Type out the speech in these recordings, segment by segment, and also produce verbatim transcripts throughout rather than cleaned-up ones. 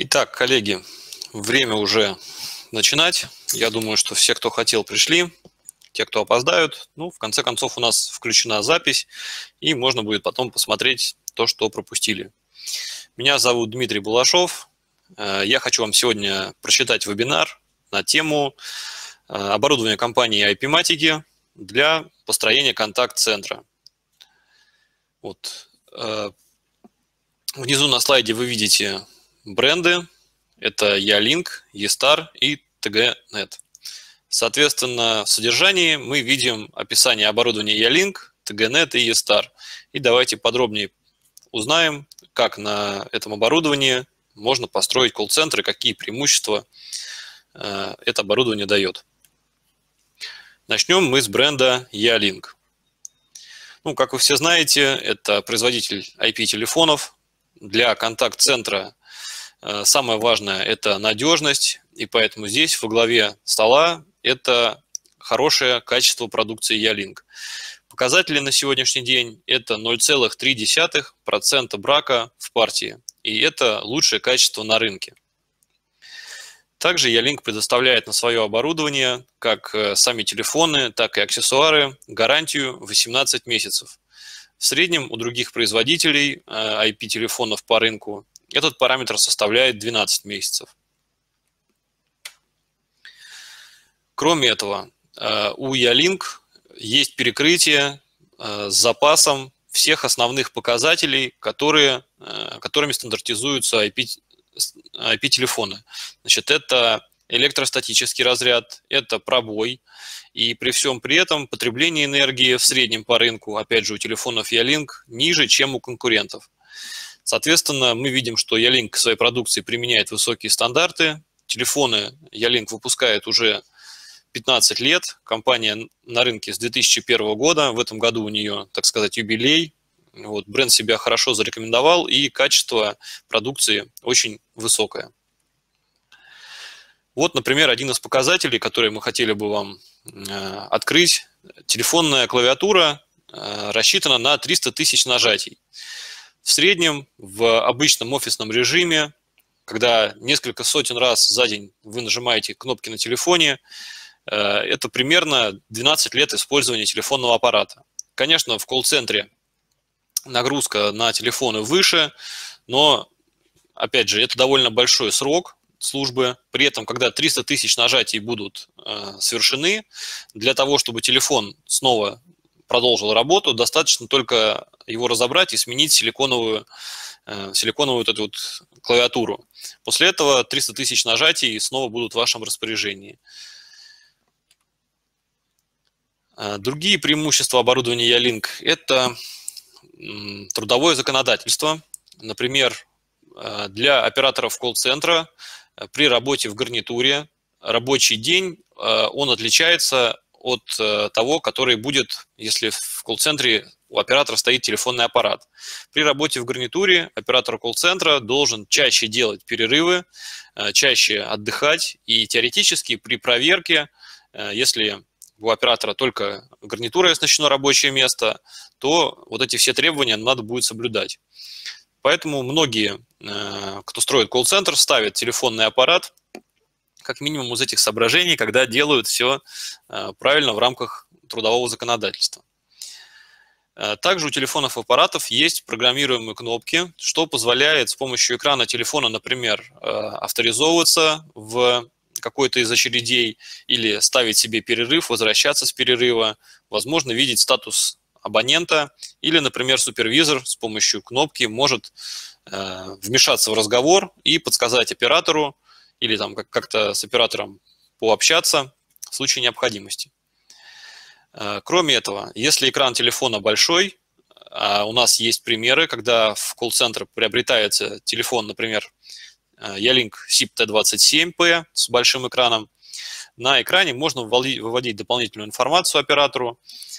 Итак, коллеги, время уже начинать. Я думаю, что все, кто хотел, пришли. Те, кто опоздают, ну, в конце концов, у нас включена запись, и можно будет потом посмотреть то, что пропустили. Меня зовут Дмитрий Балашов. Я хочу вам сегодня прочитать вебинар на тему оборудования компании IPmatic для построения контакт-центра. Вот. Внизу на слайде вы видите бренды. Это Ялинк, eStar и ти джи нет. Соответственно, в содержании мы видим описание оборудования Ялинк, ти джи нет и eStar. И давайте подробнее узнаем, как на этом оборудовании можно построить колл-центр и какие преимущества э, это оборудование дает. Начнем мы с бренда Ялинк. Ну, как вы все знаете, это производитель ай пи-телефонов. Для контакт-центра э, самое важное – это надежность, и поэтому здесь во главе стола это хорошее качество продукции Ялинк. Показатели на сегодняшний день – это ноль целых три десятых процента брака в партии, и это лучшее качество на рынке. Также Ялинк предоставляет на свое оборудование, как сами телефоны, так и аксессуары, гарантию восемнадцать месяцев. В среднем у других производителей ай пи-телефонов по рынку этот параметр составляет двенадцать месяцев. Кроме этого, у Ялинк есть перекрытие с запасом всех основных показателей, которые, которыми стандартизуются ай пи-телефоны. Значит, это электростатический разряд, это пробой, и при всем при этом потребление энергии в среднем по рынку, опять же, у телефонов Ялинк ниже, чем у конкурентов. Соответственно, мы видим, что Ялинк к своей продукции применяет высокие стандарты. Телефоны Ялинк выпускает уже пятнадцать лет, компания на рынке с две тысячи первого года, в этом году у нее, так сказать, юбилей. Вот, бренд себя хорошо зарекомендовал, и качество продукции очень высокое. Вот, например, один из показателей, который мы хотели бы вам э, открыть. Телефонная клавиатура э, рассчитана на триста тысяч нажатий. В среднем в обычном офисном режиме, когда несколько сотен раз за день вы нажимаете кнопки на телефоне, э, это примерно двенадцать лет использования телефонного аппарата. Конечно, в колл-центре нагрузка на телефоны выше, но, опять же, это довольно большой срок службы. При этом, когда триста тысяч нажатий будут э, совершены, для того, чтобы телефон снова продолжил работу, достаточно только его разобрать и сменить силиконовую, э, силиконовую вот эту вот клавиатуру. После этого триста тысяч нажатий снова будут в вашем распоряжении. Э, другие преимущества оборудования Ялинк – это м, трудовое законодательство. Например, э, для операторов колл-центра при работе в гарнитуре рабочий день, он отличается от того, который будет, если в колл-центре у оператора стоит телефонный аппарат. При работе в гарнитуре оператор колл-центра должен чаще делать перерывы, чаще отдыхать, и теоретически при проверке, если у оператора только гарнитурой оснащено рабочее место, то вот эти все требования надо будет соблюдать. Поэтому многие, кто строит колл-центр, ставят телефонный аппарат как минимум из этих соображений, когда делают все правильно в рамках трудового законодательства. Также у телефонов и аппаратов есть программируемые кнопки, что позволяет с помощью экрана телефона, например, авторизовываться в какой-то из очередей или ставить себе перерыв, возвращаться с перерыва, возможно, видеть статус абонента, или, например, супервизор с помощью кнопки может э, вмешаться в разговор и подсказать оператору или там как-то с оператором пообщаться в случае необходимости. Э, кроме этого, если экран телефона большой, а у нас есть примеры, когда в колл-центр приобретается телефон, например, Ялинк сип ти двадцать семь пи с большим экраном, на экране можно выводить дополнительную информацию оператору,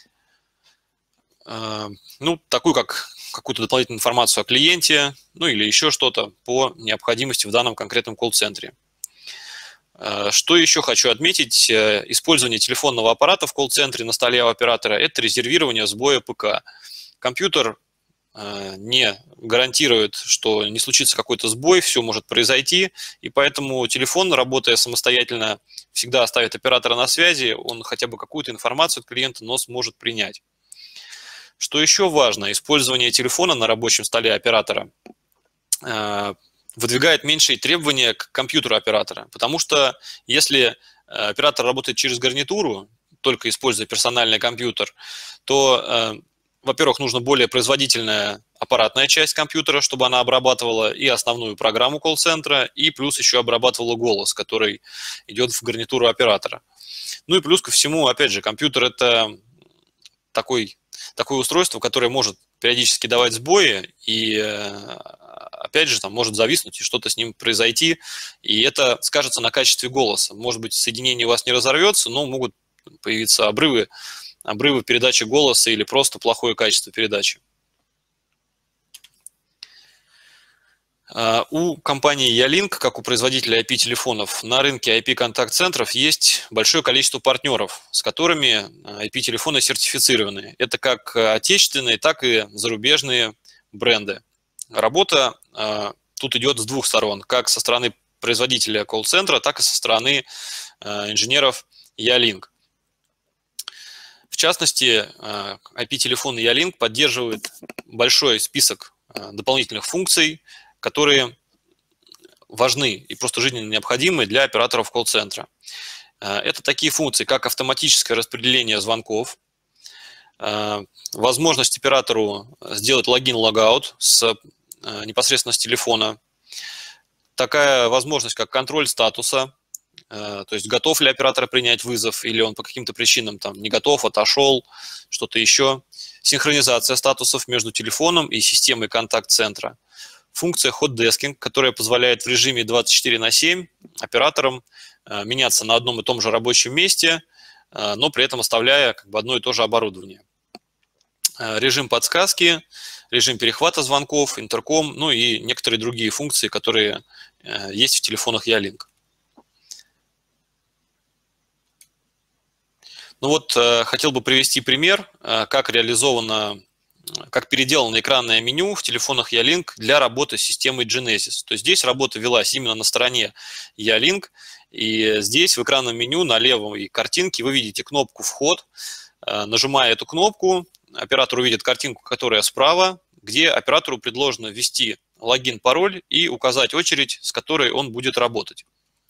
ну, такую как какую-то дополнительную информацию о клиенте, ну или еще что-то по необходимости в данном конкретном колл-центре. Что еще хочу отметить, использование телефонного аппарата в колл-центре на столе у оператора – это резервирование сбоя ПК. Компьютер не гарантирует, что не случится какой-то сбой, все может произойти, и поэтому телефон, работая самостоятельно, всегда оставит оператора на связи, он хотя бы какую-то информацию от клиента, но сможет принять. Что еще важно, использование телефона на рабочем столе оператора выдвигает меньшие требования к компьютеру оператора, потому что если оператор работает через гарнитуру, только используя персональный компьютер, то, во-первых, нужно более производительная аппаратная часть компьютера, чтобы она обрабатывала и основную программу колл-центра, и плюс еще обрабатывала голос, который идет в гарнитуру оператора. Ну и плюс ко всему, опять же, компьютер – это такой, такое устройство, которое может периодически давать сбои, и опять же, там может зависнуть и что-то с ним произойти, и это скажется на качестве голоса. Может быть, соединение у вас не разорвется, но могут появиться обрывы, обрывы передачи голоса или просто плохое качество передачи. У компании Ялинк, как у производителя ай пи-телефонов, на рынке ай пи-контакт-центров есть большое количество партнеров, с которыми ай пи-телефоны сертифицированы. Это как отечественные, так и зарубежные бренды. Работа тут идет с двух сторон, как со стороны производителя колл-центра, так и со стороны инженеров Ялинк. В частности, ай пи-телефоны Ялинк поддерживают большой список дополнительных функций, которые важны и просто жизненно необходимы для операторов колл-центра. Это такие функции, как автоматическое распределение звонков, возможность оператору сделать логин-логаут с, непосредственно с телефона, такая возможность, как контроль статуса, то есть готов ли оператор принять вызов, или он по каким-то причинам там не готов, отошел, что-то еще, синхронизация статусов между телефоном и системой контакт-центра. Функция Hot Desking, которая позволяет в режиме двадцать четыре на семь операторам меняться на одном и том же рабочем месте, но при этом оставляя как бы одно и то же оборудование. Режим подсказки, режим перехвата звонков, интерком, ну и некоторые другие функции, которые есть в телефонах Ялинк. Ну вот, хотел бы привести пример, как реализовано, как переделано экранное меню в телефонах Ялинк для работы с системой Genesis. То есть здесь работа велась именно на стороне Ялинк, и здесь в экранном меню на левой картинке вы видите кнопку «Вход». Нажимая эту кнопку, оператор увидит картинку, которая справа, где оператору предложено ввести логин, пароль и указать очередь, с которой он будет работать.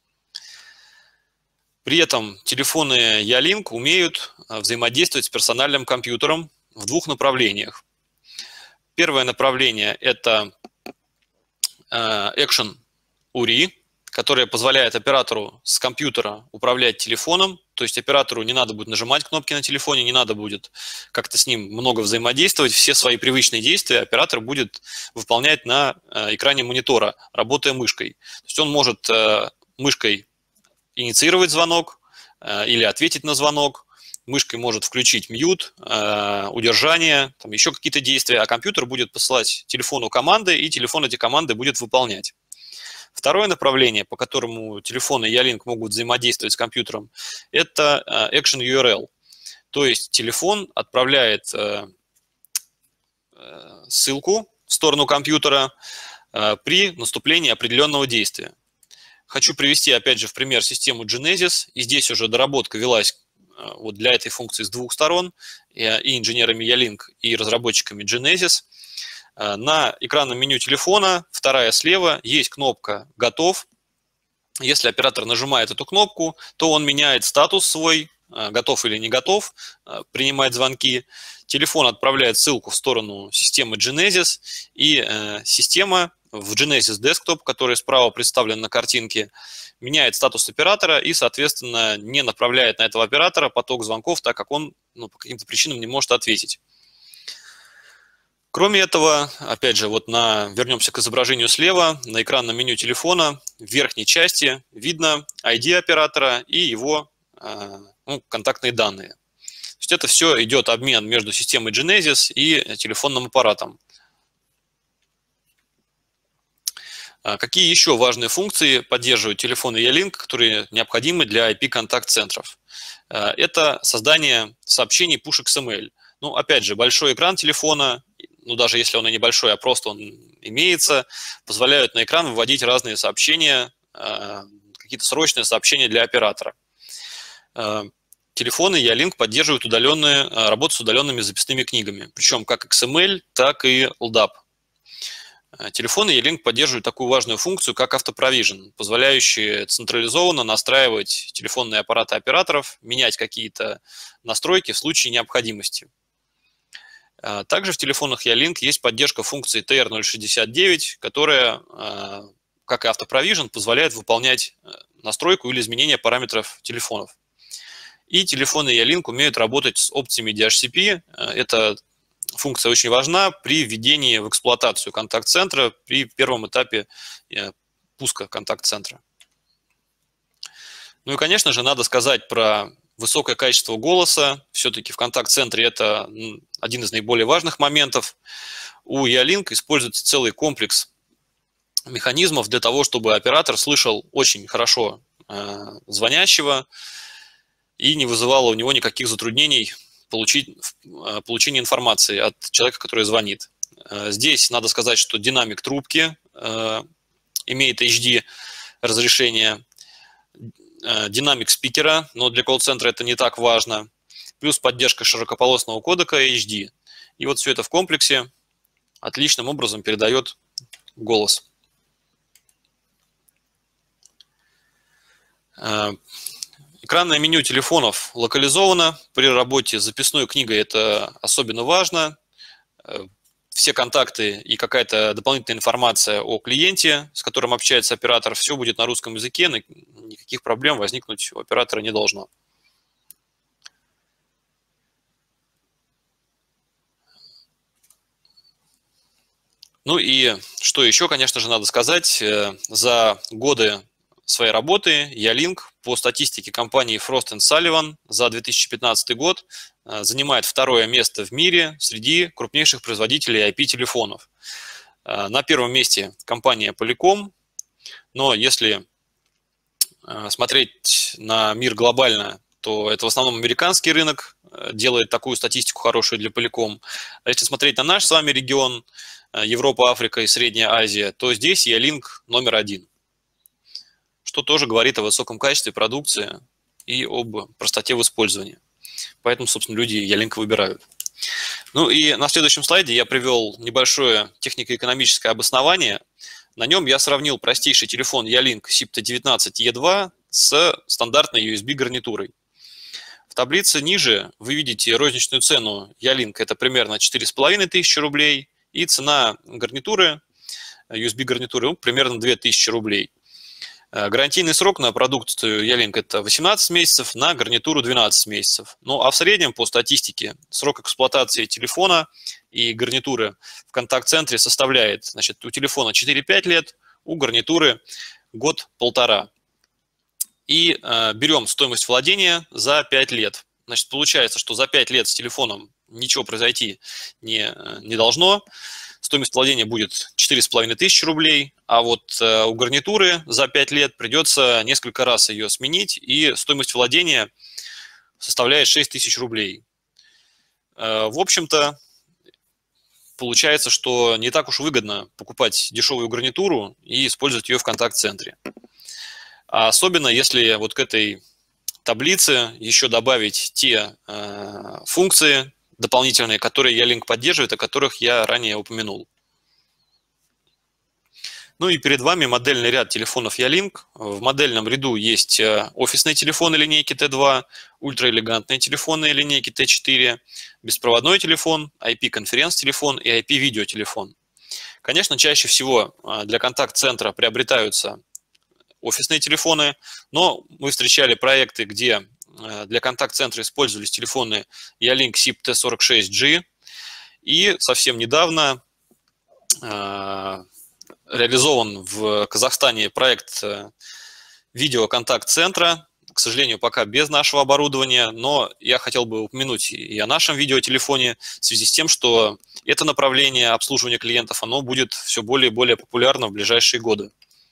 При этом телефоны Ялинк умеют взаимодействовать с персональным компьютером в двух направлениях. Первое направление – это Action ю ар и, которое позволяет оператору с компьютера управлять телефоном, то есть оператору не надо будет нажимать кнопки на телефоне, не надо будет как-то с ним много взаимодействовать, все свои привычные действия оператор будет выполнять на экране монитора, работая мышкой. То есть он может мышкой инициировать звонок или ответить на звонок, мышкой может включить мьют, удержание, там еще какие-то действия, а компьютер будет посылать телефону команды, и телефон эти команды будет выполнять. Второе направление, по которому телефоны Ялинк могут взаимодействовать с компьютером, это Action ю ар эл. То есть телефон отправляет ссылку в сторону компьютера при наступлении определенного действия. Хочу привести, опять же, в пример систему Genesis, и здесь уже доработка велась вот для этой функции с двух сторон, и инженерами Ялинк, и разработчиками Genesis. На экранном меню телефона, вторая слева, есть кнопка «Готов». Если оператор нажимает эту кнопку, то он меняет статус свой, готов или не готов, принимает звонки. Телефон отправляет ссылку в сторону системы Genesis, и система в Genesis Desktop, который справа представлен на картинке, меняет статус оператора и, соответственно, не направляет на этого оператора поток звонков, так как он ну, по каким-то причинам не может ответить. Кроме этого, опять же, вот на, вернемся к изображению слева, на экранном меню телефона в верхней части видно ай ди оператора и его ну, контактные данные. То есть это все идет обмен между системой Genesis и телефонным аппаратом. Какие еще важные функции поддерживают телефоны Ялинк, которые необходимы для ай пи-контакт-центров? Это создание сообщений push икс эм эль. Ну, опять же, большой экран телефона, ну даже если он и небольшой, а просто он имеется, позволяют на экран выводить разные сообщения, какие-то срочные сообщения для оператора. Телефоны Ялинк поддерживают удаленные, работу с удаленными записными книгами, причем как икс эм эль, так и эл дап. Телефоны Ялинк поддерживают такую важную функцию, как автопровижен, позволяющую централизованно настраивать телефонные аппараты операторов, менять какие-то настройки в случае необходимости. Также в телефонах Ялинк есть поддержка функции ти эр ноль шестьдесят девять, которая, как и автопровижен, позволяет выполнять настройку или изменение параметров телефонов. И телефоны Ялинк умеют работать с опциями ди эйч си пи. Эта функция очень важна при введении в эксплуатацию контакт-центра при первом этапе пуска контакт-центра. Ну и, конечно же, надо сказать про высокое качество голоса. Все-таки в контакт-центре это один из наиболее важных моментов. У Ялинк используется целый комплекс механизмов для того, чтобы оператор слышал очень хорошо звонящего и не вызывало у него никаких затруднений получить, получение информации от человека, который звонит. Здесь надо сказать, что динамик трубки имеет эйч ди разрешение, динамик спикера, но для колл-центра это не так важно, плюс поддержка широкополосного кодека эйч ди. И вот все это в комплексе отличным образом передает голос. Экранное меню телефонов локализовано. При работе с записной книгой это особенно важно. Все контакты и какая-то дополнительная информация о клиенте, с которым общается оператор, все будет на русском языке, никаких проблем возникнуть у оператора не должно. Ну и что еще, конечно же, надо сказать, за годы своей работы Ялинк по статистике компании Frost энд Sullivan за две тысячи пятнадцатый год занимает второе место в мире среди крупнейших производителей ай пи-телефонов. На первом месте компания Polycom, но если смотреть на мир глобально, то это в основном американский рынок делает такую статистику хорошую для Polycom. А если смотреть на наш с вами регион, Европа, Африка и Средняя Азия, то здесь Ялинк номер один, что тоже говорит о высоком качестве продукции и об простоте в использовании. Поэтому, собственно, люди Ялинк выбирают. Ну и на следующем слайде я привел небольшое технико-экономическое обоснование. На нем я сравнил простейший телефон Ялинк сипта девятнадцать и два с стандартной ю эс би-гарнитурой. В таблице ниже вы видите розничную цену Ялинк, это примерно четыре с половиной тысячи рублей, и цена гарнитуры, ю эс би-гарнитуры, ну, примерно две тысячи рублей. Гарантийный срок на продукцию Ялинк это восемнадцать месяцев, на гарнитуру двенадцать месяцев. Ну а в среднем по статистике срок эксплуатации телефона и гарнитуры в контакт-центре составляет, значит, у телефона четыре-пять лет, у гарнитуры год-полтора. И э, берем стоимость владения за пять лет. Значит, получается, что за пять лет с телефоном ничего произойти не, не должно. Стоимость владения будет четыре с половиной тысячи рублей, а вот э, у гарнитуры за пять лет придется несколько раз ее сменить, и стоимость владения составляет шесть тысяч рублей. Э, в общем-то, получается, что не так уж выгодно покупать дешевую гарнитуру и использовать ее в контакт-центре. А особенно, если вот к этой таблице еще добавить те э, функции дополнительные, которые Ялинк поддерживает, о которых я ранее упомянул. Ну и перед вами модельный ряд телефонов Ялинк. В модельном ряду есть офисные телефоны линейки ти два, ультраэлегантные телефоны линейки ти четыре, беспроводной телефон, ай пи-конференц-телефон и ай пи-видеотелефон. Конечно, чаще всего для контакт-центра приобретаются офисные телефоны, но мы встречали проекты, где для контакт-центра использовались телефоны Ялинк сип ти сорок шесть джи, и совсем недавно э, реализован в Казахстане проект видеоконтакт-центра, к сожалению, пока без нашего оборудования, но я хотел бы упомянуть и о нашем видеотелефоне в связи с тем, что это направление обслуживания клиентов, оно будет все более и более популярно в ближайшие годы.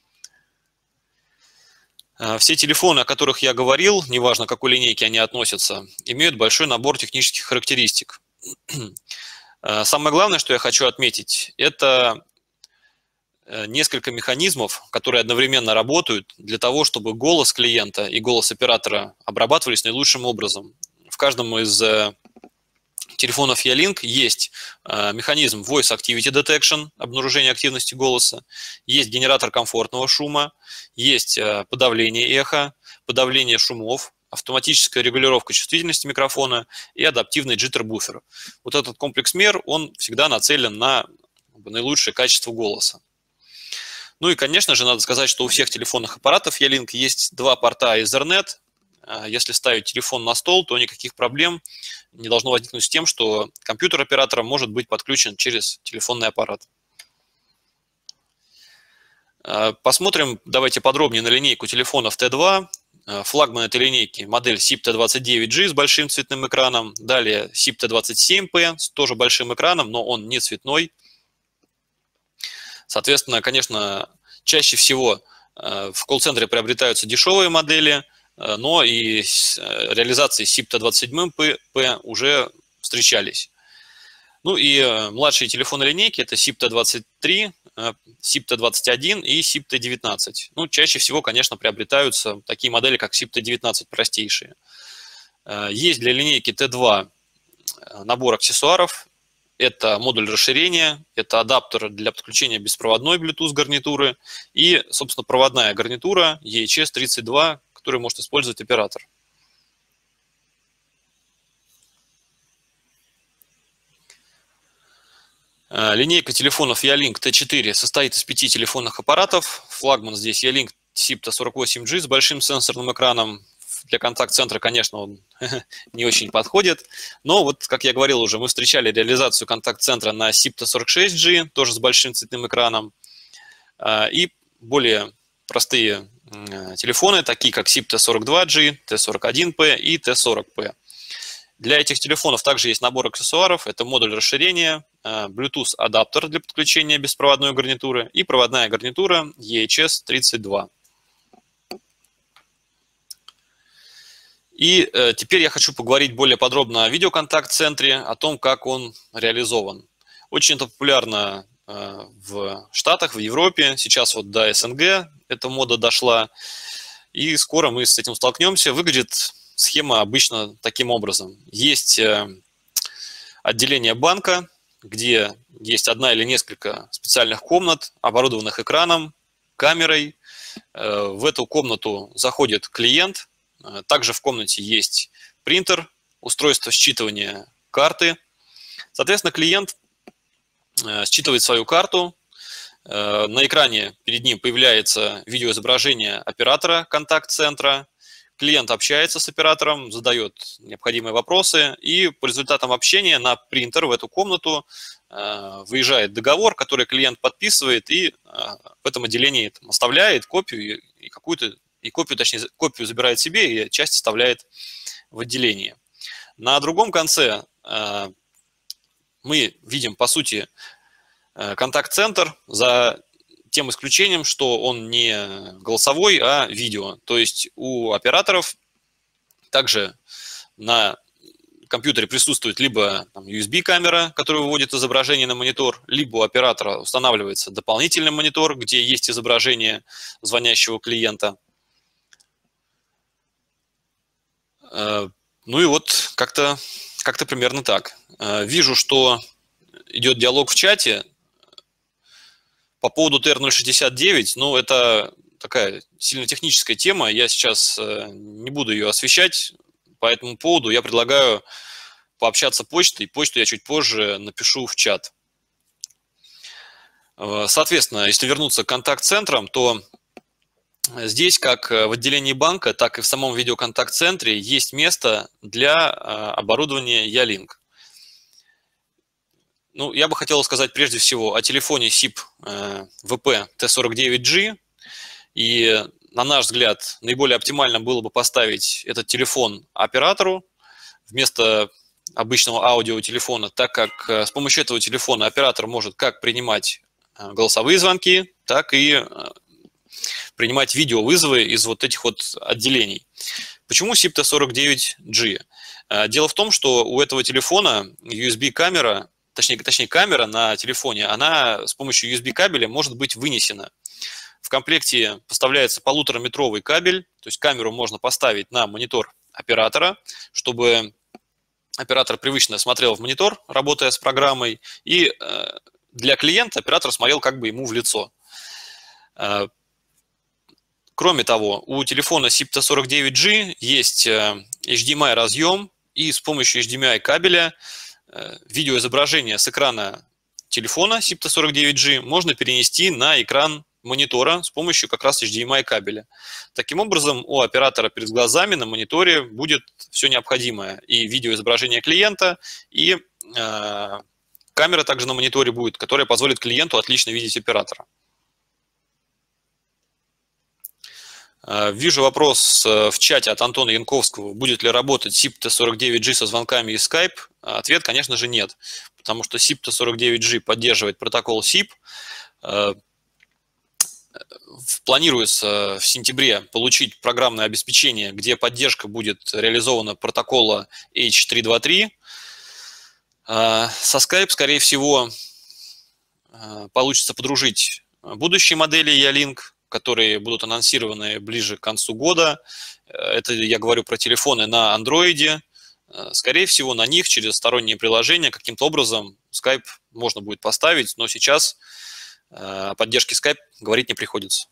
Все телефоны, о которых я говорил, неважно, к какой линейке они относятся, имеют большой набор технических характеристик. Самое главное, что я хочу отметить, это несколько механизмов, которые одновременно работают для того, чтобы голос клиента и голос оператора обрабатывались наилучшим образом. В каждом из телефонов Ялинк есть механизм Voice Activity Detection, обнаружение активности голоса, есть генератор комфортного шума, есть подавление эха, подавление шумов, автоматическая регулировка чувствительности микрофона и адаптивный джиттер-буфер. Вот этот комплекс мер, он всегда нацелен на наилучшее качество голоса. Ну и, конечно же, надо сказать, что у всех телефонных аппаратов Ялинк есть два порта Ethernet. Если ставить телефон на стол, то никаких проблем не должно возникнуть с тем, что компьютер оператора может быть подключен через телефонный аппарат. Посмотрим, давайте подробнее на линейку телефонов Т два. Флагман этой линейки модель сип Т двадцать девять джи с большим цветным экраном. Далее сип Т двадцать семь П с тоже большим экраном, но он не цветной. Соответственно, конечно, чаще всего в колл-центре приобретаются дешевые модели, но и реализации сип Т двадцать семь П уже встречались. Ну и младшие телефоны линейки – это сип Т двадцать три, сип Т двадцать один и сип Т девятнадцать. Ну, чаще всего, конечно, приобретаются такие модели, как сип Т девятнадцать, простейшие. Есть для линейки Т два набор аксессуаров. Это модуль расширения, это адаптер для подключения беспроводной Bluetooth гарнитуры и, собственно, проводная гарнитура и эйч эс тридцать два, которую может использовать оператор. Линейка телефонов Ялинк Т четыре состоит из пяти телефонных аппаратов. Флагман здесь Ялинк сип Т сорок восемь джи с большим сенсорным экраном. Для контакт-центра, конечно, он не очень подходит. Но вот, как я говорил уже, мы встречали реализацию контакт-центра на сип Т сорок шесть джи, тоже с большим цветным экраном. И более простые телефоны, такие как сип Т сорок два джи, Т сорок один П и Т сорок П. Для этих телефонов также есть набор аксессуаров. Это модуль расширения, Bluetooth адаптер для подключения беспроводной гарнитуры и проводная гарнитура и эйч эс тридцать два. И э, теперь я хочу поговорить более подробно о видеоконтакт-центре, о том, как он реализован. Очень это популярно э, в Штатах, в Европе. Сейчас вот до С Н Г эта мода дошла. И скоро мы с этим столкнемся. Выглядит схема обычно таким образом. Есть э, отделение банка, где есть одна или несколько специальных комнат, оборудованных экраном, камерой. Э, в эту комнату заходит клиент. Также в комнате есть принтер, устройство считывания карты. Соответственно, клиент считывает свою карту. На экране перед ним появляется видеоизображение оператора контакт-центра. Клиент общается с оператором, задает необходимые вопросы. И по результатам общения на принтер в эту комнату выезжает договор, который клиент подписывает и в этом отделении оставляет копию и какую-то И копию, точнее, копию забирает себе и часть оставляет в отделении. На другом конце э, мы видим, по сути, э, контакт-центр за тем исключением, что он не голосовой, а видео. То есть у операторов также на компьютере присутствует либо там, ю эс би-камера, которая выводит изображение на монитор, либо у оператора устанавливается дополнительный монитор, где есть изображение звонящего клиента. Ну и вот как-то как-то примерно так. Вижу, что идет диалог в чате по поводу Т Р ноль шестьдесят девять. Ну, это такая сильно техническая тема. Я сейчас не буду ее освещать. По этому поводу я предлагаю пообщаться почтой. Почту я чуть позже напишу в чат. Соответственно, если вернуться к контакт-центрам, то здесь, как в отделении банка, так и в самом видеоконтакт-центре есть место для оборудования Ялинк. Ну, я бы хотел сказать прежде всего о телефоне сип В П Т сорок девять джи. И, на наш взгляд, наиболее оптимально было бы поставить этот телефон оператору вместо обычного аудиотелефона, так как с помощью этого телефона оператор может как принимать голосовые звонки, так и принимать видеовызовы из вот этих вот отделений. Почему сип Т сорок девять джи? Дело в том, что у этого телефона ю эс би-камера точнее, точнее камера на телефоне, она с помощью ю эс би кабеля может быть вынесена. В комплекте поставляется полутораметровый кабель, то есть камеру можно поставить на монитор оператора, чтобы оператор привычно смотрел в монитор, работая с программой, и для клиента оператор смотрел как бы ему в лицо. Кроме того, у телефона сип ти сорок девять джи есть эйч ди эм ай разъем, и с помощью эйч ди эм ай кабеля видеоизображение с экрана телефона сип ти сорок девять джи можно перенести на экран монитора с помощью как раз эйч ди эм ай кабеля. Таким образом, у оператора перед глазами на мониторе будет все необходимое. И видеоизображение клиента, и э, камера также на мониторе будет, которая позволит клиенту отлично видеть оператора. Вижу вопрос в чате от Антона Янковского, будет ли работать сип ти сорок девять джи со звонками из Skype. Ответ, конечно же, нет, потому что сип ти сорок девять джи поддерживает протокол сип. Планируется в сентябре получить программное обеспечение, где поддержка будет реализована протокола эйч триста двадцать три. Со Skype, скорее всего, получится подружить будущие модели Ялинк, которые будут анонсированы ближе к концу года. Это я говорю про телефоны на Android. Скорее всего, на них через сторонние приложения каким-то образом Skype можно будет поставить, но сейчас о поддержке Skype говорить не приходится.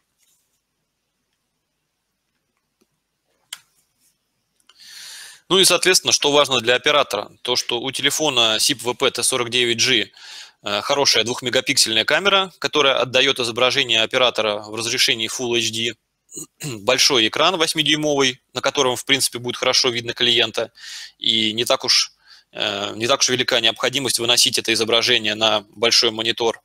Ну и, соответственно, что важно для оператора? То, что у телефона сип ви пи ти сорок девять джи хорошая двухмегапиксельная камера, которая отдает изображение оператора в разрешении Full эйч ди, большой экран восьмидюймовый, на котором, в принципе, будет хорошо видно клиента, и не так уж, не так уж велика необходимость выносить это изображение на большой монитор.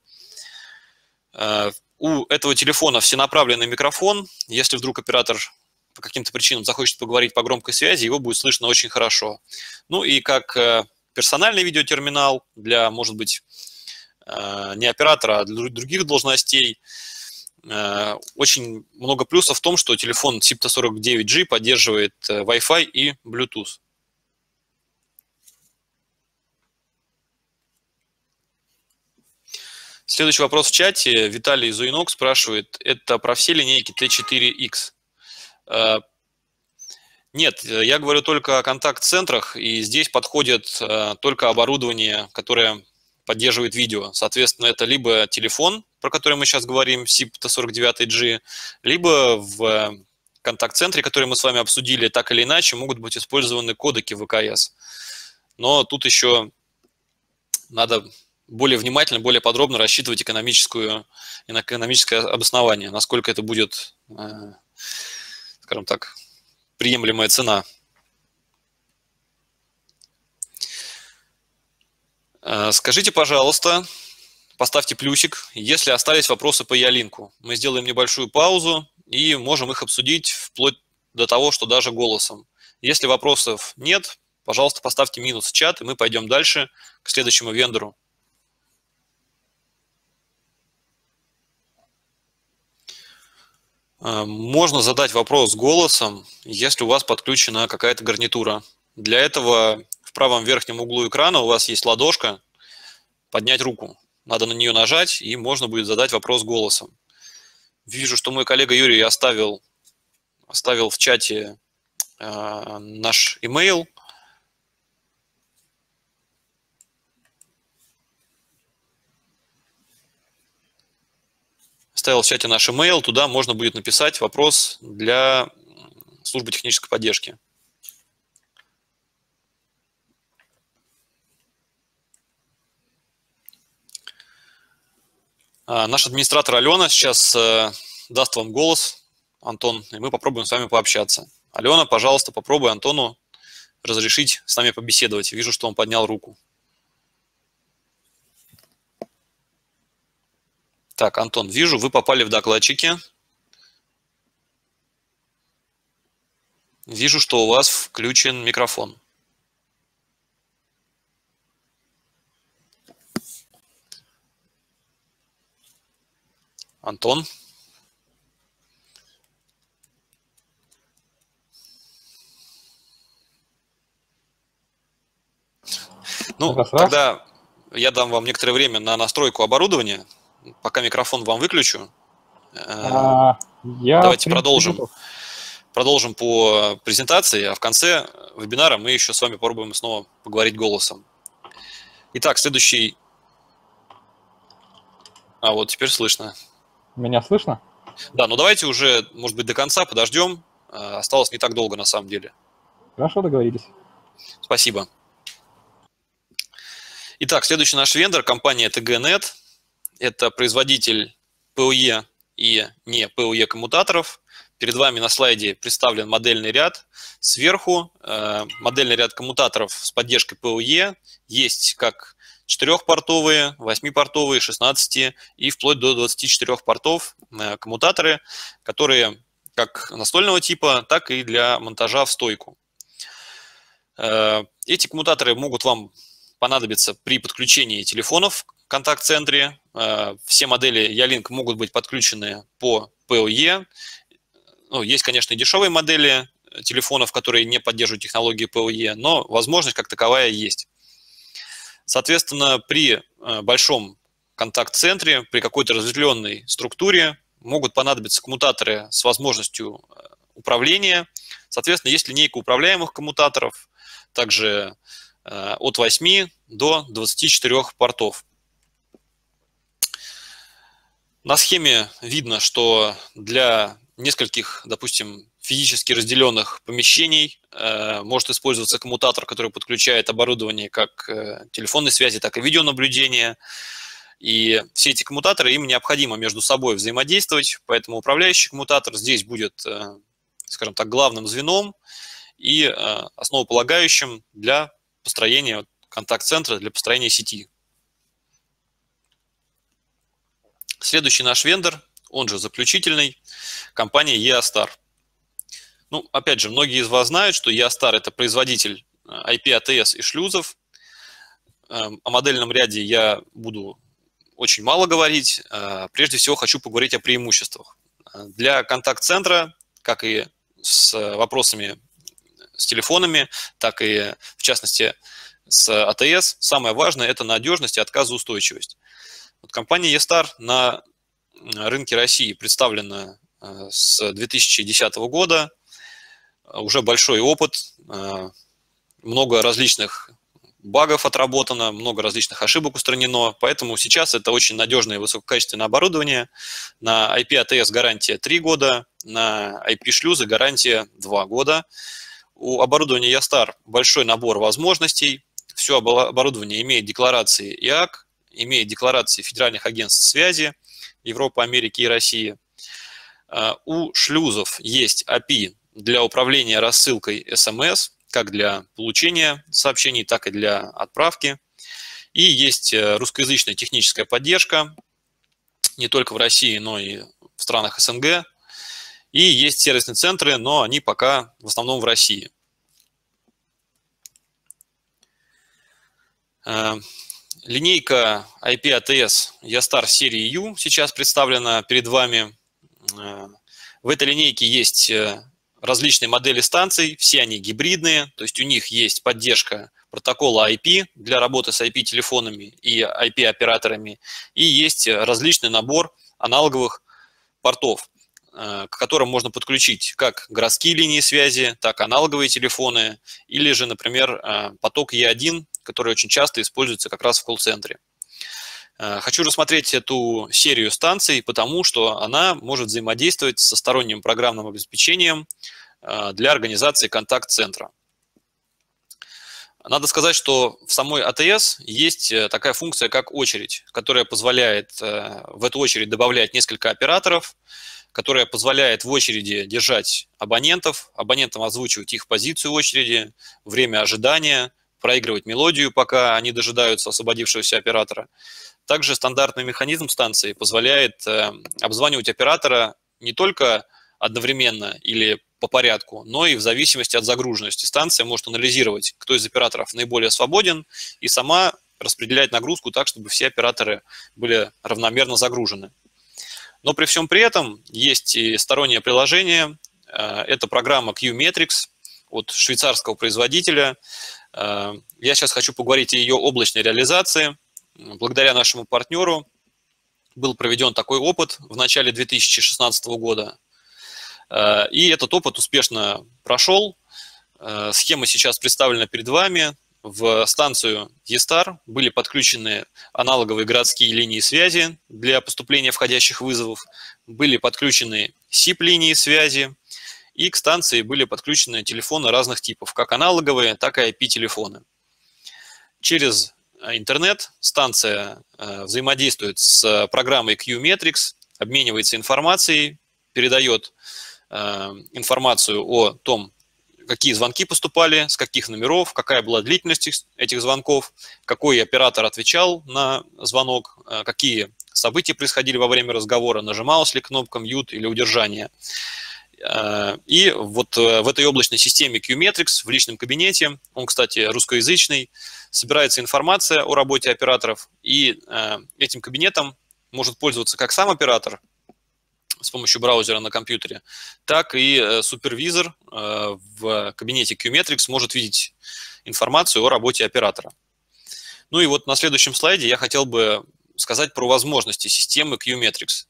У этого телефона всенаправленный микрофон. Если вдруг оператор по каким-то причинам захочет поговорить по громкой связи, его будет слышно очень хорошо. Ну и как персональный видеотерминал для, может быть, не оператора, а для других должностей, очень много плюсов в том, что телефон сип ти сорок девять джи поддерживает Wi-Fi и Bluetooth. Следующий вопрос в чате. Виталий Зуинок спрашивает, это про все линейки ти четыре икс? Нет, я говорю только о контакт-центрах, и здесь подходит только оборудование, которое поддерживает видео. Соответственно, это либо телефон, про который мы сейчас говорим, сип ти сорок девять джи, либо в контакт-центре, который мы с вами обсудили, так или иначе могут быть использованы кодеки ви кей эс. Но тут еще надо более внимательно, более подробно рассчитывать экономическую, экономическое обоснование, насколько это будет, скажем так, приемлемая цена. Скажите, пожалуйста, поставьте плюсик, если остались вопросы по Ялинку. Мы сделаем небольшую паузу и можем их обсудить вплоть до того, что даже голосом. Если вопросов нет, пожалуйста, поставьте минус в чат, и мы пойдем дальше к следующему вендору. Можно задать вопрос голосом, если у вас подключена какая-то гарнитура. Для этого в правом верхнем углу экрана у вас есть ладошка, поднять руку. Надо на нее нажать, и можно будет задать вопрос голосом. Вижу, что мой коллега Юрий оставил, оставил в чате э, наш email. Оставил в чате наш email, туда можно будет написать вопрос для службы технической поддержки. Наш администратор Алена сейчас даст вам голос, Антон, и мы попробуем с вами пообщаться. Алена, пожалуйста, попробуй Антону разрешить с нами побеседовать. Вижу, что он поднял руку. Так, Антон, вижу, вы попали в докладчики. Вижу, что у вас включен микрофон. Антон. Ну, тогда я дам вам некоторое время на настройку оборудования, пока микрофон вам выключу. А, я, Давайте в принципе, продолжим, готов. продолжим по презентации, а в конце вебинара мы еще с вами попробуем снова поговорить голосом. Итак, следующий... А вот теперь слышно. Меня слышно? Да, ну давайте уже, может быть, до конца подождем. Осталось не так долго на самом деле. Хорошо, договорились. Спасибо. Итак, следующий наш вендор – компания ти джи нет. Это производитель пи о и и не пи о и коммутаторов. Перед вами на слайде представлен модельный ряд. Сверху э, модельный ряд коммутаторов с поддержкой пи о и. Есть как четырехпортовые, восьмипортовые, шестнадцати и вплоть до двадцати четырёх портов э, коммутаторы, которые как настольного типа, так и для монтажа в стойку. Э, эти коммутаторы могут вам понадобиться при подключении телефонов в контакт-центре. Все модели Ялинк могут быть подключены по пи о и. Ну, есть, конечно, и дешевые модели телефонов, которые не поддерживают технологии пи о и, но возможность как таковая есть. Соответственно, при большом контакт-центре, при какой-то разветвленной структуре могут понадобиться коммутаторы с возможностью управления. Соответственно, есть линейка управляемых коммутаторов, также от восьми до двадцати четырёх портов. На схеме видно, что для нескольких, допустим, физически разделенных помещений э, может использоваться коммутатор, который подключает оборудование как э, телефонной связи, так и видеонаблюдения. И все эти коммутаторы, им необходимо между собой взаимодействовать, поэтому управляющий коммутатор здесь будет, э, скажем так, главным звеном и э, основополагающим для построения контакт-центра, для построения сети. Следующий наш вендор, он же заключительный, компания и эй стар. Ну, опять же, многие из вас знают, что и эй стар – это производитель ай пи эй ти эс и шлюзов. О модельном ряде я буду очень мало говорить. Прежде всего, хочу поговорить о преимуществах. Для контакт-центра, как и с вопросами с телефонами, так и, в частности, с эй ти эс, самое важное – это надежность и отказоустойчивость. Вот компания и эй стар на рынке России представлена с две тысячи десятого года, уже большой опыт, много различных багов отработано, много различных ошибок устранено, поэтому сейчас это очень надежное и высококачественное оборудование. На ай пи эй ти эс гарантия три года, на ай пи-шлюзы гарантия два года. У оборудования и эй стар большой набор возможностей. Все оборудование имеет декларации и эй эй си, имеет декларации федеральных агентств связи Европы, Америки и России. У шлюзов есть эй пи ай для управления рассылкой эс эм эс, как для получения сообщений, так и для отправки. И есть русскоязычная техническая поддержка не только в России, но и в странах эс эн гэ. И есть сервисные центры, но они пока в основном в России. Линейка ай пи эй ти эс и эй стар серии ю сейчас представлена перед вами. В этой линейке есть различные модели станций, все они гибридные, то есть у них есть поддержка протокола ай пи для работы с ай пи-телефонами и ай пи-операторами, и есть различный набор аналоговых портов, к которым можно подключить как городские линии связи, так и аналоговые телефоны, или же, например, поток и один, который очень часто используется как раз в колл-центре. Хочу рассмотреть эту серию станций, потому что она может взаимодействовать со сторонним программным обеспечением для организации контакт-центра. Надо сказать, что в самой эй ти эс есть такая функция, как очередь, которая позволяет в эту очередь добавлять несколько операторов, которая позволяет в очереди держать абонентов, абонентам озвучивать их позицию очереди, время ожидания, проигрывать мелодию, пока они дожидаются освободившегося оператора. Также стандартный механизм станции позволяет обзванивать оператора не только одновременно или по порядку, но и в зависимости от загруженности. Станция может анализировать, кто из операторов наиболее свободен, и сама распределять нагрузку так, чтобы все операторы были равномерно загружены. Но при всем при этом есть и стороннее приложение. Это программа Q-Metrics от швейцарского производителя. Я сейчас хочу поговорить о ее облачной реализации. благодаря нашему партнеру был проведен такой опыт в начале две тысячи шестнадцатого года. И этот опыт успешно прошел. Схема сейчас представлена перед вами. В станцию E-Star были подключены аналоговые городские линии связи для поступления входящих вызовов, были подключены сип-линии связи, и к станции были подключены телефоны разных типов, как аналоговые, так и ай пи-телефоны. Через интернет станция взаимодействует с программой Qmetrics, обменивается информацией, передает информацию о том, какие звонки поступали, с каких номеров, какая была длительность этих звонков, какой оператор отвечал на звонок, какие события происходили во время разговора, нажималась ли кнопка mute или удержание. И вот в этой облачной системе Qmetrics в личном кабинете, он, кстати, русскоязычный, собирается информация о работе операторов, и этим кабинетом может пользоваться как сам оператор с помощью браузера на компьютере, так и супервизор в кабинете Qmetrics может видеть информацию о работе оператора. Ну и вот на следующем слайде я хотел бы сказать про возможности системы Qmetrics.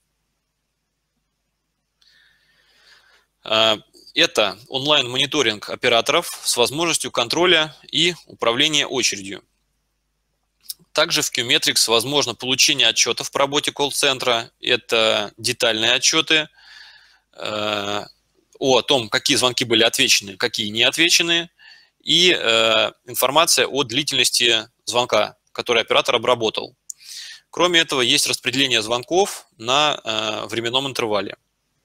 Это онлайн-мониторинг операторов с возможностью контроля и управления очередью. Также в Qmetrics возможно получение отчетов по работе колл-центра. Это детальные отчеты э, о том, какие звонки были отвечены, какие не отвечены, и э, информация о длительности звонка, который оператор обработал. Кроме этого, есть распределение звонков на э, временном интервале.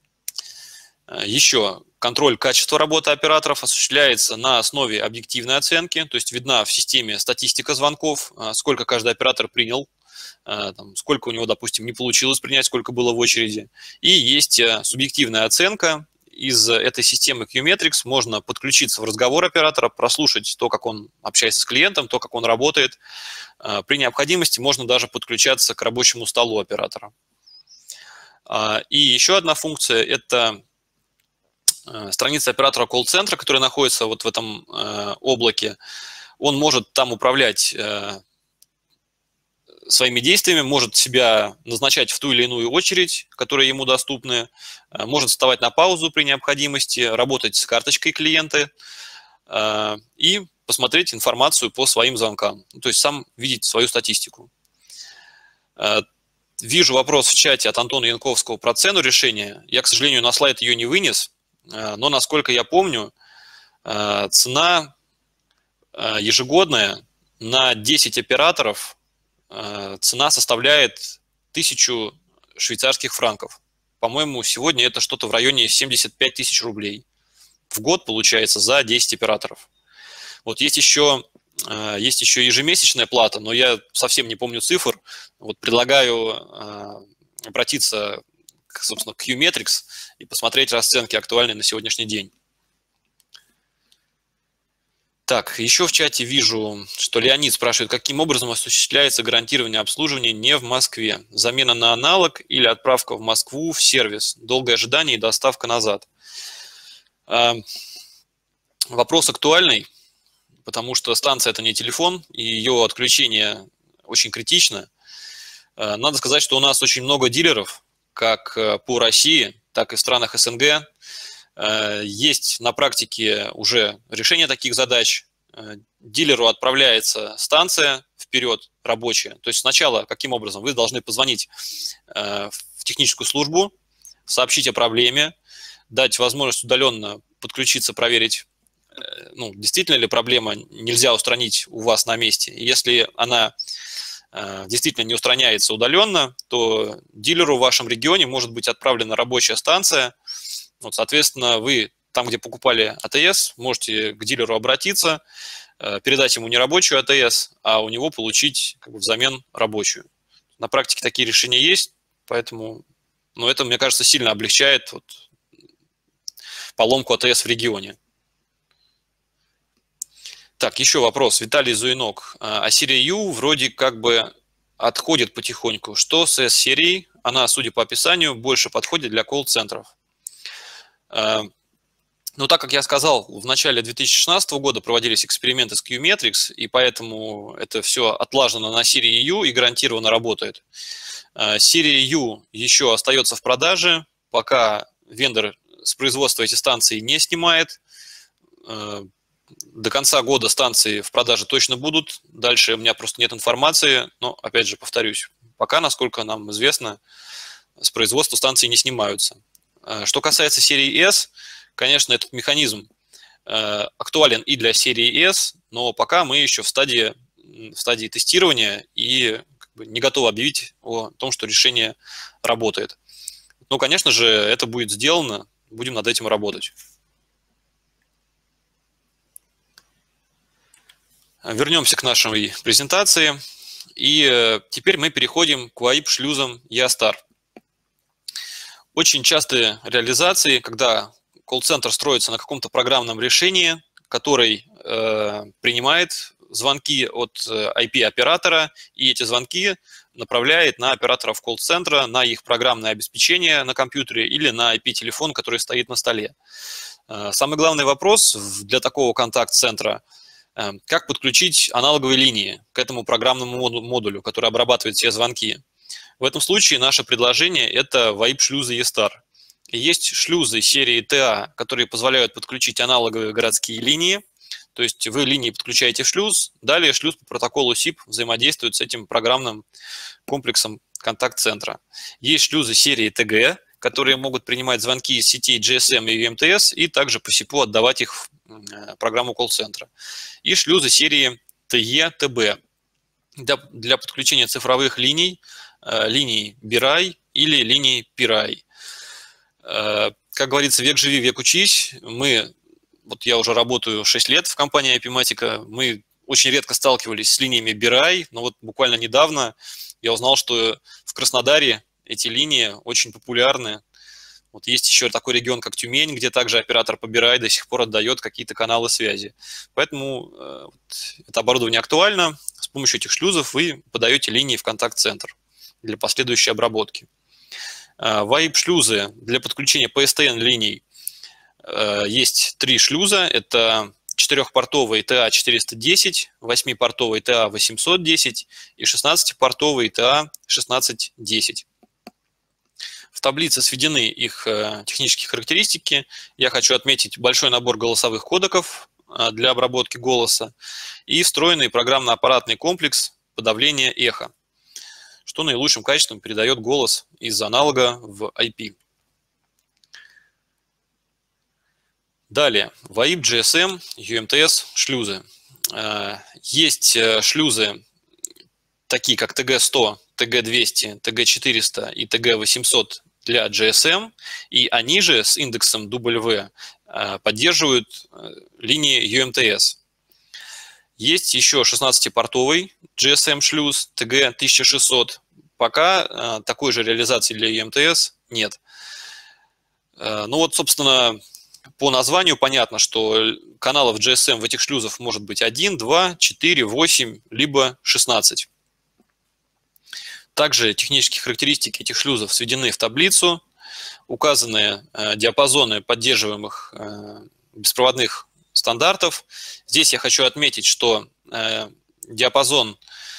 Еще контроль качества работы операторов осуществляется на основе объективной оценки, то есть видна в системе статистика звонков, сколько каждый оператор принял, там, сколько у него, допустим, не получилось принять, сколько было в очереди. И есть субъективная оценка. Из этой системы Qmetrics можно подключиться в разговор оператора, прослушать то, как он общается с клиентом, то, как он работает. При необходимости можно даже подключаться к рабочему столу оператора. И еще одна функция – это страница оператора колл-центра, которая находится вот в этом э, облаке. Он может там управлять э, своими действиями, может себя назначать в ту или иную очередь, которая ему доступны, э, может вставать на паузу при необходимости, работать с карточкой клиента э, и посмотреть информацию по своим звонкам, то есть сам видеть свою статистику. Э, вижу вопрос в чате от Антона Янковского про цену решения. Я, к сожалению, на слайд ее не вынес. Но, насколько я помню, цена ежегодная на десять операторов, цена составляет тысячу швейцарских франков. По-моему, сегодня это что-то в районе семьдесят пять тысяч рублей. В год получается за десять операторов. Вот есть еще, есть еще ежемесячная плата, но я совсем не помню цифр. Вот предлагаю обратиться к, собственно, к Qmetrics и посмотреть расценки актуальные на сегодняшний день. Так, еще в чате вижу, что Леонид спрашивает, каким образом осуществляется гарантирование обслуживания не в Москве? Замена на аналог или отправка в Москву в сервис? Долгое ожидание и доставка назад. Вопрос актуальный, потому что станция – это не телефон, и ее отключение очень критично. Надо сказать, что у нас очень много дилеров, как по России, так и в странах эс эн гэ. Есть на практике уже решение таких задач. Дилеру отправляется станция вперед рабочая. То есть сначала, каким образом? Вы должны позвонить в техническую службу, сообщить о проблеме, дать возможность удаленно подключиться, проверить, ну, действительно ли проблема нельзя устранить у вас на месте. И если она действительно не устраняется удаленно, то дилеру в вашем регионе может быть отправлена рабочая станция. Вот, соответственно, вы там, где покупали а тэ эс, можете к дилеру обратиться, передать ему не рабочую а тэ эс, а у него получить как бы взамен рабочую. На практике такие решения есть, поэтому, ну, это, мне кажется, сильно облегчает вот поломку а тэ эс в регионе. Так, еще вопрос. Виталий Зуинок. А серия Ю вроде как бы отходит потихоньку. Что с эс-серией? Она, судя по описанию, больше подходит для колл-центров. Но так как я сказал, в начале две тысячи шестнадцатого года проводились эксперименты с Qmetrics, и поэтому это все отлажено на серии U и гарантированно работает. Серия U еще остается в продаже, пока вендор с производства эти станции не снимает. До конца года станции в продаже точно будут. Дальше у меня просто нет информации, но, опять же, повторюсь, пока, насколько нам известно, с производства станции не снимаются. Что касается серии S, конечно, этот механизм актуален и для серии S, но пока мы еще в стадии, в стадии тестирования и как бы не готовы объявить о том, что решение работает. Но, конечно же, это будет сделано, будем над этим работать. Вернемся к нашей презентации. И теперь мы переходим к вайп-шлюзам EOSTAR. Очень частые реализации, когда колл-центр строится на каком-то программном решении, который э, принимает звонки от ай пи-оператора, и эти звонки направляет на операторов колл-центра, на их программное обеспечение на компьютере или на ай пи-телефон, который стоит на столе. Э, самый главный вопрос для такого контакт-центра – как подключить аналоговые линии к этому программному модулю, который обрабатывает все звонки. В этом случае наше предложение – это вайп-шлюзы EOSTAR. Есть шлюзы серии ти эй, которые позволяют подключить аналоговые городские линии. То есть вы линии подключаете в шлюз, далее шлюз по протоколу сип взаимодействует с этим программным комплексом контакт-центра. Есть шлюзы серии ти джи, которые могут принимать звонки из сетей джи эс эм и ю эм ти эс и также по сипу отдавать их в программу колл-центра. И шлюзы серии ти и ти би для, для подключения цифровых линий, линий би ар ай или линий пи ар ай. Как говорится, век живи, век учись. Мы, вот я уже работаю шесть лет в компании IPmatica, мы очень редко сталкивались с линиями би ар ай, но вот буквально недавно я узнал, что в Краснодаре эти линии очень популярны. Вот есть еще такой регион, как Тюмень, где также оператор по би ар ай до сих пор отдает какие-то каналы связи. Поэтому э, вот, это оборудование актуально. С помощью этих шлюзов вы подаете линии в контакт-центр для последующей обработки. Э, вайп-шлюзы для подключения пи эс ти эн-линий э, есть три шлюза. Это четырехпортовый ти эй четыреста десять, восьмипортовый ти эй восемьсот десять и шестнадцатипортовый ти эй шестнадцать десять. В таблице сведены их технические характеристики. Я хочу отметить большой набор голосовых кодеков для обработки голоса и встроенный программно-аппаратный комплекс подавления эха, что наилучшим качеством передает голос из аналога в ай пи. Далее, вайп, джи эс эм, ю эм ти эс шлюзы. Есть шлюзы такие как ти джи сто, ти джи двести, ти джи четыреста и ти джи восемьсот для джи эс эм, и они же с индексом дабл ю поддерживают линии ю эм ти эс. Есть еще шестнадцатипортовый джи эс эм-шлюз ти джи тысяча шестьсот. Пока такой же реализации для ю эм ти эс нет. Ну вот, собственно, по названию понятно, что каналов джи эс эм в этих шлюзах может быть один, два, четыре, восемь, либо шестнадцать. Также технические характеристики этих шлюзов сведены в таблицу. Указаны диапазоны поддерживаемых беспроводных стандартов. Здесь я хочу отметить, что диапазон,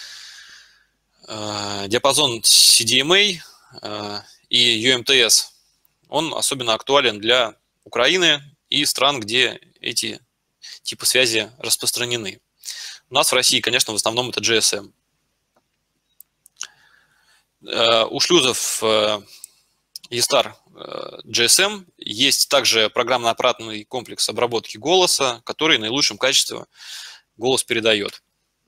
диапазон си ди эм эй и ю эм ти эс, он особенно актуален для Украины и стран, где эти типы связи распространены. У нас в России, конечно, в основном это джи эс эм. У шлюзов EOSTAR джи эс эм есть также программно-аппаратный комплекс обработки голоса, который наилучшим качеством голос передает.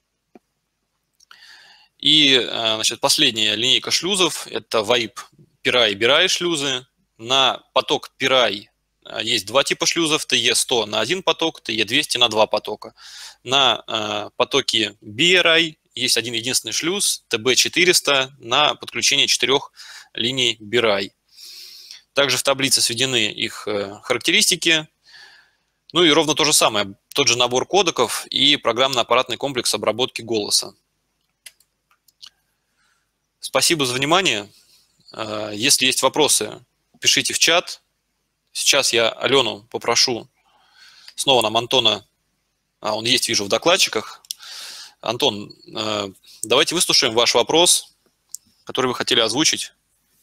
И, значит, последняя линейка шлюзов – это вайп, пи ар ай, би ар ай шлюзы. На поток пи ар ай есть два типа шлюзов: ти и сто на один поток, ти и двести на два потока. На потоке би ар ай есть один единственный шлюз, ти би четыреста, на подключение четырех линий би ар ай. Также в таблице сведены их характеристики. Ну и ровно то же самое, тот же набор кодеков и программно-аппаратный комплекс обработки голоса. Спасибо за внимание. Если есть вопросы, пишите в чат. Сейчас я Алену попрошу снова нам Антона, а он есть, вижу, в докладчиках. Антон, давайте выслушаем ваш вопрос, который вы хотели озвучить.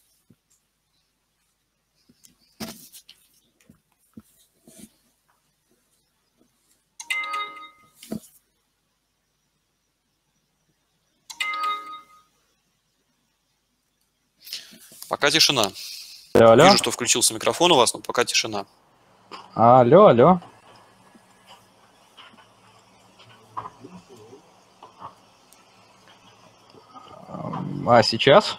Пока тишина. Алло, алло. Вижу, что включился микрофон у вас, но пока тишина. Алло, алло. А сейчас?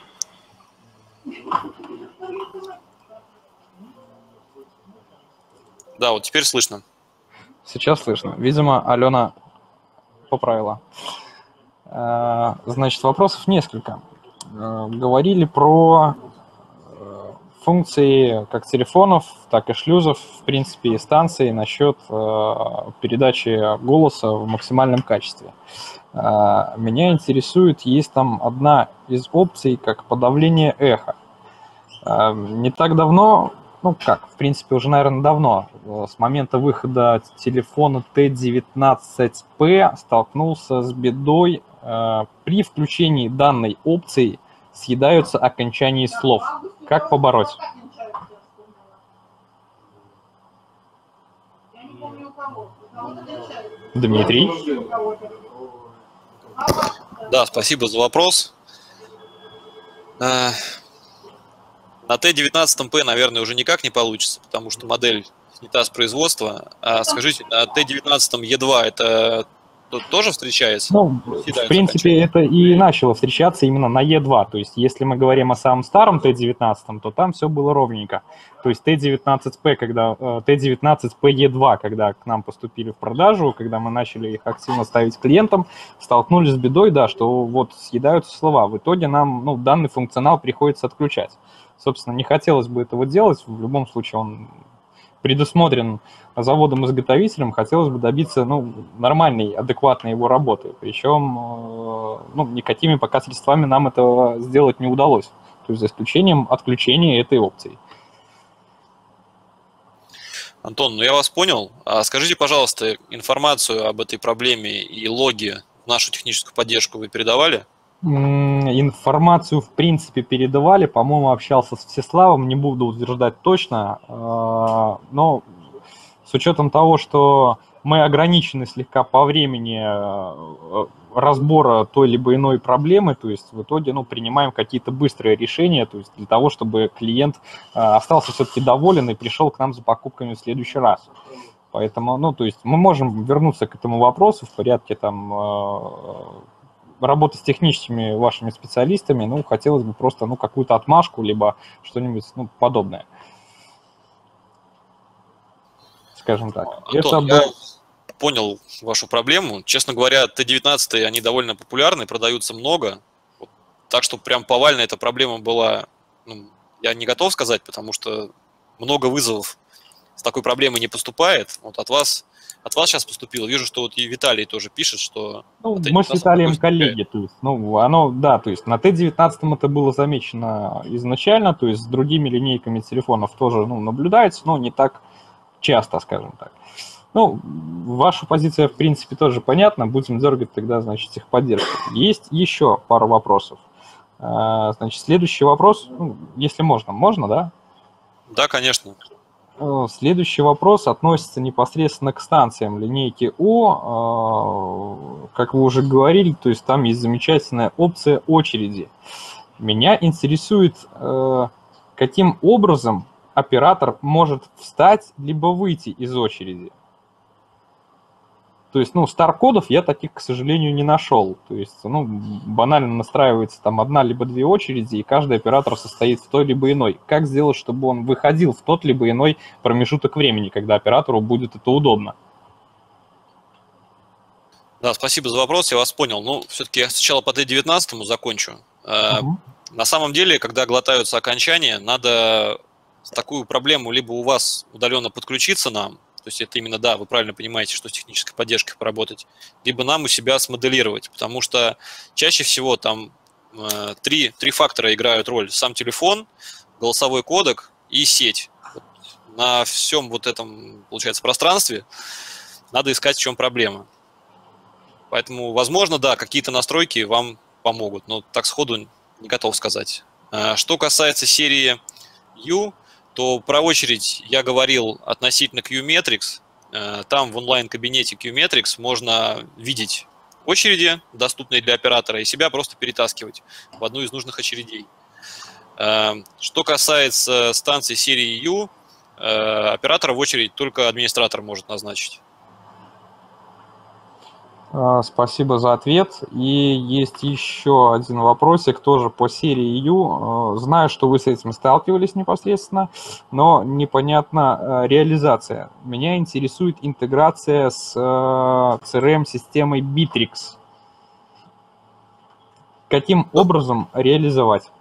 Да, вот теперь слышно. Сейчас слышно. Видимо, Алена поправила. Значит, вопросов несколько. Говорили про функции как телефонов, так и шлюзов, в принципе, и станций насчет передачи голоса в максимальном качестве. Меня интересует, есть там одна из опций, как подавление эха. Не так давно, ну как, в принципе, уже, наверное, давно, с момента выхода телефона Т девятнадцать П столкнулся с бедой. При включении данной опции съедаются окончания слов. Как побороть? Дмитрий? Да, спасибо за вопрос. На Т девятнадцать П, наверное, уже никак не получится, потому что модель снята с производства. А скажите, на Т девятнадцать Е два это тоже встречается? Ну, в принципе, это и начало встречаться именно на Е два. То есть, если мы говорим о самом старом Т девятнадцать, то там все было ровненько. То есть Т девятнадцать П, когда Т девятнадцать П Е два, когда к нам поступили в продажу, когда мы начали их активно ставить клиентам, столкнулись с бедой, да, что вот съедаются слова. В итоге нам, ну, данный функционал приходится отключать. Собственно, не хотелось бы этого делать. В любом случае, он предусмотрен заводом-изготовителем, хотелось бы добиться, ну, нормальной, адекватной его работы. Причем, ну, никакими пока средствами нам этого сделать не удалось. То есть за исключением отключения этой опции. Антон, ну я вас понял. А скажите, пожалуйста, информацию об этой проблеме и логи в нашу техническую поддержку вы передавали? Информацию, в принципе, передавали. По-моему, общался с Всеславом, не буду утверждать точно, но с учетом того, что мы ограничены слегка по времени разбора той либо иной проблемы, то есть в итоге, ну, принимаем какие-то быстрые решения, то есть для того, чтобы клиент остался все-таки доволен и пришел к нам за покупками в следующий раз. Поэтому, ну, то есть мы можем вернуться к этому вопросу в порядке там работы с техническими вашими специалистами, ну, хотелось бы просто, ну, какую-то отмашку, либо что-нибудь, ну, подобное. Скажем так. Антон, Это я был... понял вашу проблему. Честно говоря, Т девятнадцать, они довольно популярны, продаются много. Вот, так что прям повально эта проблема была, ну, я не готов сказать, потому что много вызовов с такой проблемой не поступает. Вот от вас... От вас сейчас поступило. Вижу, что вот и Виталий тоже пишет, что... Ну, мы с Виталием коллеги, то есть, ну, оно, да, то есть на Т девятнадцать это было замечено изначально, то есть с другими линейками телефонов тоже, ну, наблюдается, но не так часто, скажем так. Ну, ваша позиция, в принципе, тоже понятна, будем дергать тогда, значит, техподдержку. Есть еще пару вопросов. Значит, следующий вопрос, ну, если можно, можно, да? Да, конечно. Следующий вопрос относится непосредственно к станциям линейки О. Как вы уже говорили, то есть там есть замечательная опция очереди. Меня интересует, каким образом оператор может встать либо выйти из очереди. То есть, ну, стар-кодов я таких, к сожалению, не нашел. То есть, ну, банально настраивается там одна либо две очереди, и каждый оператор состоит в той либо иной. Как сделать, чтобы он выходил в тот либо иной промежуток времени, когда оператору будет это удобно? Да, спасибо за вопрос, я вас понял. Ну, все-таки я сначала по Т девятнадцать закончу. Uh-huh. На самом деле, когда глотаются окончания, надо такую проблему либо у вас удаленно подключиться нам, то есть это именно, да, вы правильно понимаете, что с технической поддержкой поработать, либо нам у себя смоделировать, потому что чаще всего там э, три, три фактора играют роль. Сам телефон, голосовой кодек и сеть. Вот на всем вот этом, получается, пространстве надо искать, в чем проблема. Поэтому, возможно, да, какие-то настройки вам помогут, но так сходу не готов сказать. Что касается серии U, то про очередь я говорил относительно Qmetrics. Там в онлайн-кабинете Qmetrics можно видеть очереди, доступные для оператора, и себя просто перетаскивать в одну из нужных очередей. Что касается станции серии U, оператора в очередь только администратор может назначить. Спасибо за ответ. И есть еще один вопросик тоже по серии U. Знаю, что вы с этим сталкивались непосредственно, но непонятна реализация. Меня интересует интеграция с си ар эм-системой Bittrex. Каким образом реализовать?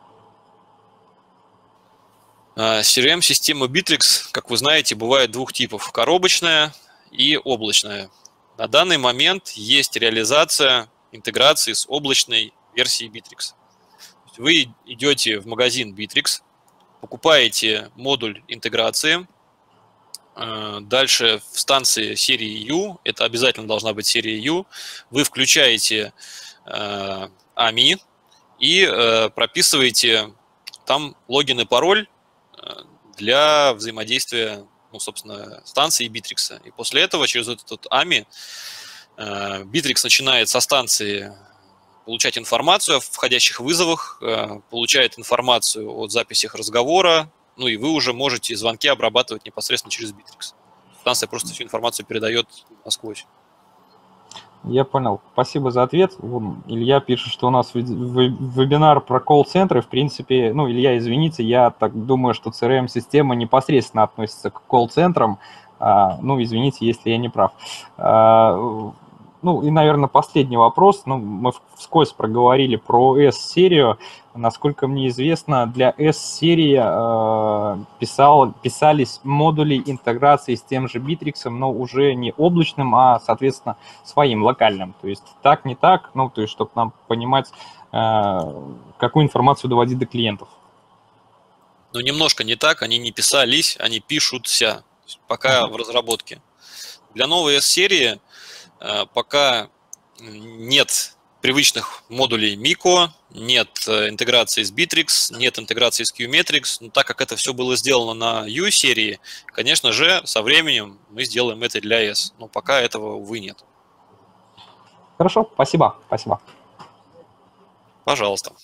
си ар эм-система Bittrex, как вы знаете, бывает двух типов: коробочная и облачная. На данный момент есть реализация интеграции с облачной версией Bittrex. Вы идете в магазин Bittrex, покупаете модуль интеграции, дальше в станции серии U, это обязательно должна быть серия U, вы включаете эй эм ай и прописываете там логин и пароль для взаимодействия, ну, собственно, станции и Bittrex. И после этого через этот эй эм ай Bittrex начинает со станции получать информацию о входящих вызовах, получает информацию о записях разговора, ну и вы уже можете звонки обрабатывать непосредственно через Bittrex. Станция просто всю информацию передает насквозь. Я понял. Спасибо за ответ. Илья пишет, что у нас вебинар про колл-центры. В принципе, ну, Илья, извините, я так думаю, что си ар эм-система непосредственно относится к колл-центрам. Ну, извините, если я не прав. Ну, и, наверное, последний вопрос. Ну, мы вскользь проговорили про S-серию. Насколько мне известно, для S-серии э, писал, писались модули интеграции с тем же Bittrex, но уже не облачным, а, соответственно, своим, локальным. То есть так, не так, ну, то есть, чтобы нам понимать, э, какую информацию доводить до клиентов. Ну, немножко не так, они не писались, они пишутся, пока ага. в разработке. Для новой S-серии пока нет привычных модулей Мико, нет интеграции с Bittrex, нет интеграции с Qmetrics. Но так как это все было сделано на U-серии, конечно же, со временем мы сделаем это для S. Но пока этого, увы, нет. Хорошо, спасибо. Спасибо. Пожалуйста.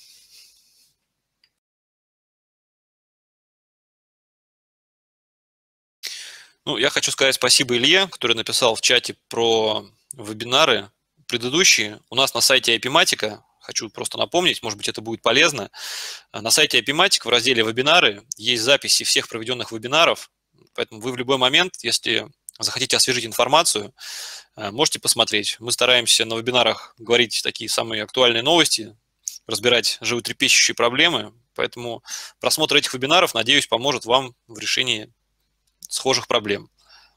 Ну, я хочу сказать спасибо Илье, который написал в чате про вебинары предыдущие. У нас на сайте Epimatica, хочу просто напомнить, может быть, это будет полезно, на сайте Epimatica в разделе «Вебинары» есть записи всех проведенных вебинаров, поэтому вы в любой момент, если захотите освежить информацию, можете посмотреть. Мы стараемся на вебинарах говорить такие самые актуальные новости, разбирать животрепещущие проблемы, поэтому просмотр этих вебинаров, надеюсь, поможет вам в решении схожих проблем.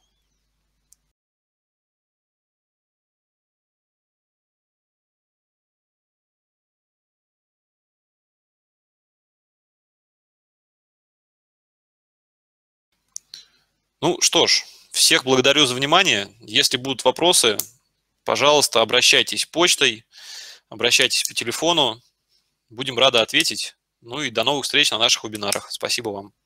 Ну что ж, всех благодарю за внимание. Если будут вопросы, пожалуйста, обращайтесь почтой, обращайтесь по телефону. Будем рады ответить. Ну и до новых встреч на наших вебинарах. Спасибо вам.